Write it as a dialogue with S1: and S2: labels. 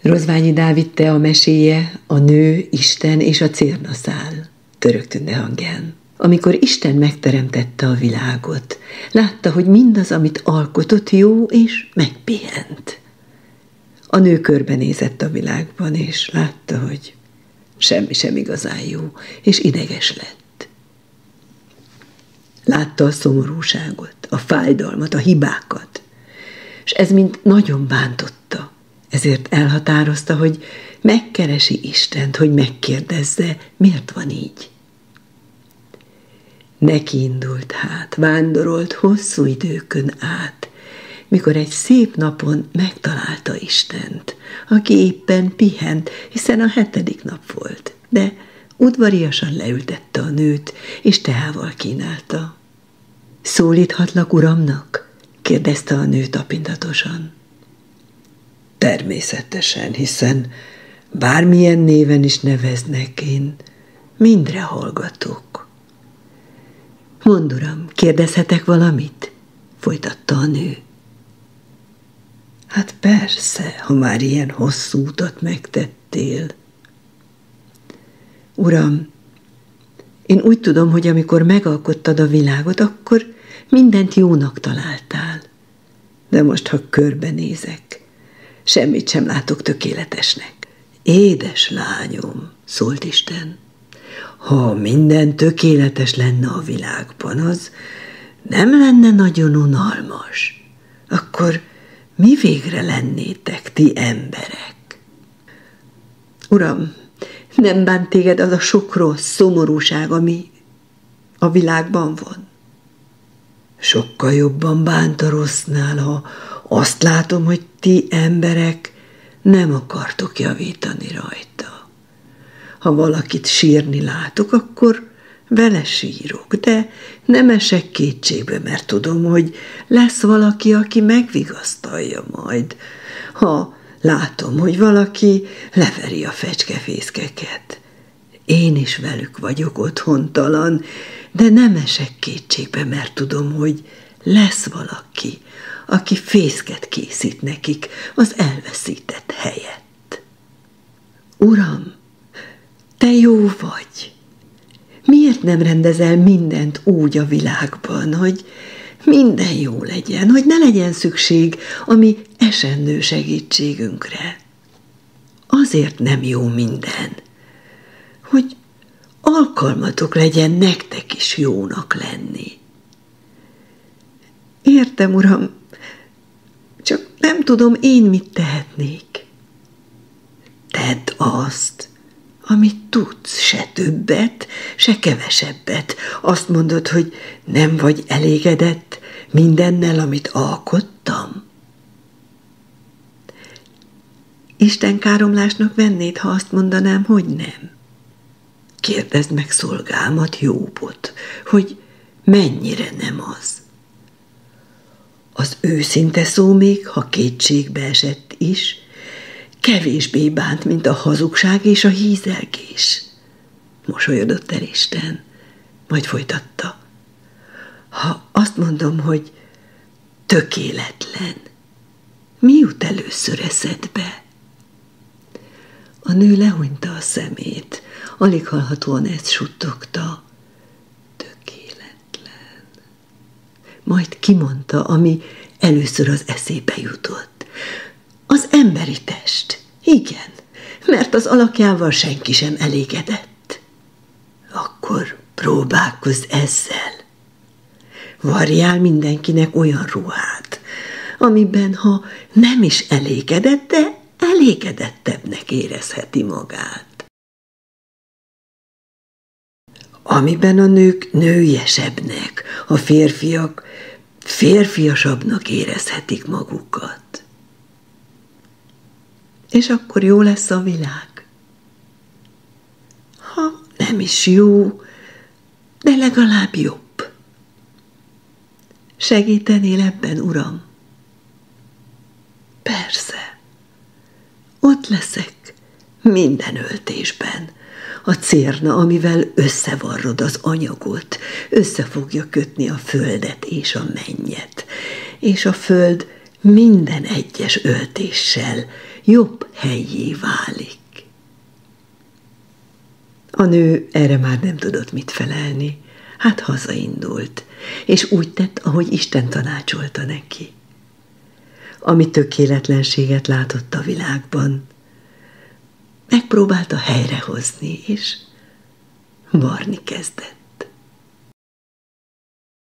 S1: Rozványi Dávid Tea meséje A nő, Isten és a cérnaszál, Török Tünde hangján. Amikor Isten megteremtette a világot, látta, hogy mindaz, amit alkotott, jó, és megpihent. A nő körbenézett a világban, és látta, hogy semmi sem igazán jó, és ideges lett. Látta a szomorúságot, a fájdalmat, a hibákat, és ez mind nagyon bántotta. Ezért elhatározta, hogy megkeresi Istent, hogy megkérdezze, miért van így. Neki indult hát, vándorolt hosszú időkön át, mikor egy szép napon megtalálta Istent, aki éppen pihent, hiszen a 7. nap volt, de udvariasan leültette a nőt, és teával kínálta. Szólíthatlak uramnak? Kérdezte a nő tapintatosan. Természetesen, hiszen bármilyen néven is neveznek, én mindre hallgatok. Mondd, uram, kérdezhetek valamit? Folytatta a nő. Hát persze, ha már ilyen hosszú utat megtettél. Uram, én úgy tudom, hogy amikor megalkottad a világot, akkor mindent jónak találtál. De most, ha körbenézek, semmit sem látok tökéletesnek. Édes lányom, szólt Isten, ha minden tökéletes lenne a világban, az nem lenne nagyon unalmas. Akkor mi végre lennétek ti emberek? Uram, nem bánt téged az a sok rossz szomorúság, ami a világban van? Sokkal jobban bánt a rossznál, ha azt látom, hogy ti emberek nem akartok javítani rajta. Ha valakit sírni látok, akkor vele sírok, de nem esek kétségbe, mert tudom, hogy lesz valaki, aki megvigasztalja majd. Ha látom, hogy valaki leveri a fecskefészkeket. Én is velük vagyok otthontalan, de nem esek kétségbe, mert tudom, hogy lesz valaki, aki fészket készít nekik az elveszített helyett. Uram, te jó vagy. Miért nem rendezel mindent úgy a világban, hogy minden jó legyen, hogy ne legyen szükség a mi esendő segítségünkre? Azért nem jó minden, hogy alkalmatok legyen nektek is jónak lenni. Értem, uram, csak nem tudom, én mit tehetnék. Tedd azt, amit tudsz, se többet, se kevesebbet. Azt mondod, hogy nem vagy elégedett mindennel, amit alkottam? Isten káromlásnak vennéd, ha azt mondanám, hogy nem. Kérdezd meg szolgámat, Jóbot, hogy mennyire nem az. Az őszinte szó még, ha kétségbe esett is, kevésbé bánt, mint a hazugság és a hízelgés. Mosolyodott el Isten, majd folytatta. Ha azt mondom, hogy tökéletlen, mi jut először eszedbe? A nő lehúnyta a szemét, alig hallhatóan ezt suttogta. Tökéletlen. Majd kimondta, ami először az eszébe jutott. Az emberi test. Igen, mert az alakjával senki sem elégedett. Akkor próbálkozz ezzel. Varjál mindenkinek olyan ruhát, amiben, ha nem is elégedett, de elégedettebbnek érezheti magát. Amiben a nők nőiesebbnek, a férfiak férfiasabbnak érezhetik magukat. És akkor jó lesz a világ. Ha nem is jó, de legalább jobb. Segítenél ebben, uram? Persze. Ott leszek minden öltésben. A cérna, amivel összevarrod az anyagot, össze fogja kötni a földet és a mennyet, és a föld minden egyes öltéssel jobb hellyé válik. A nő erre már nem tudott mit felelni, hát hazaindult, és úgy tett, ahogy Isten tanácsolta neki. Ami tökéletlenséget látott a világban, megpróbálta helyrehozni, és varni kezdett.